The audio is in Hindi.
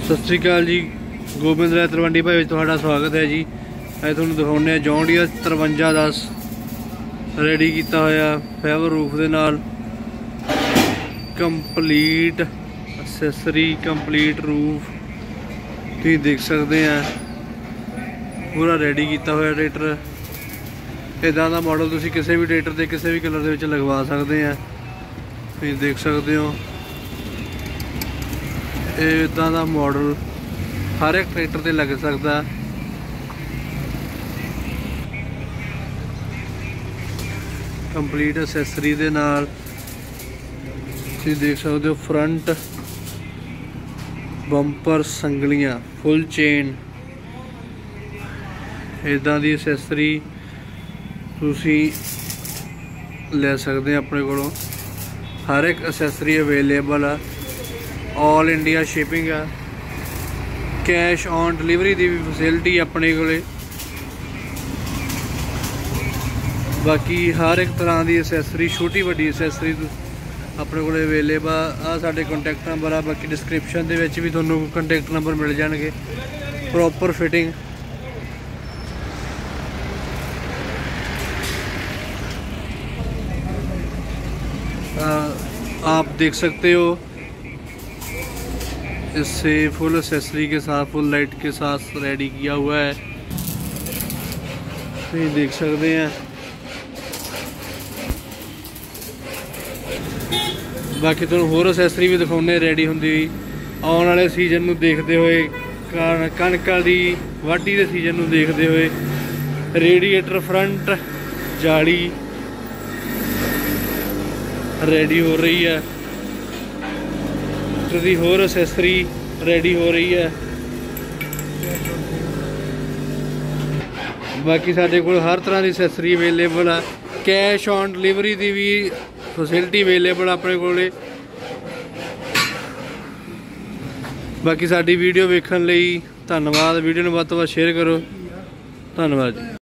सत श्री अकाल जी, गोबिंद राय तलवंडी भाई तुहाडा स्वागत है जी। अज तुहानूं दिखाउने जॉन डीयर 5310 रेडी किया होया फाइबर रूफ दे नाल कंप्लीट असैसरी कंप्लीट रूफ तुसीं देख सकते हैं। पूरा रेडी किया होया ट्रैक्टर। इदां दा मॉडल तुसीं किसी भी ट्रैक्टर के किसी भी कलर दे विच लगवा सकते हैं। तुसीं देख सकते हो इदां दा मॉडल हर एक ट्रैक्टर ते लग सकता। कंप्लीट असैसरी दे नाल तुसीं देख सकते हो फ्रंट बंपर संगलियां फुल चेन इदां दी असैसरी तुसीं ले सकते हैं अपने कोलों। हर एक असैसरी अवेलेबल है, ऑल इंडिया शिपिंग है, कैश ऑन डिलीवरी की भी फैसिलिटी अपने कोले। बाकी हर एक तरह की असैसरी छोटी वड्डी असैसरी अपने को अवेलेबल आ। साडे कॉन्टैक्ट नंबर आ, बाकी डिस्क्रिप्शन दे विच भी तुहानूं कॉन्टैक्ट नंबर मिल जाएंगे। प्रॉपर फिटिंग आप देख सकते हो। इससे फुल एक्सेसरी के साथ फुल लाइट के साथ रेडी किया हुआ है, तो देख सकते हैं। बाकी तुहानूं होर एक्सेसरी भी दिखाउने रेडी हुंदी हुई आने वाले सीजन नूं देखते हुए, कणक दी वाढी के सीजन नूं देखते हुए। रेडिएटर फ्रंट जाली रेडी हो रही है, दी होर असैसरी रेडी हो रही है। बाकी साडे कोल हर तरह की असैसरी अवेलेबल है, कैश ऑन डिलीवरी की भी फैसिलिटी अवेलेबल अपने कोले। बाकी साडी वीडियो वेखण लई धन्नवाद। वीडियो नूं वध तों वध शेयर करो। धन्नवाद जी।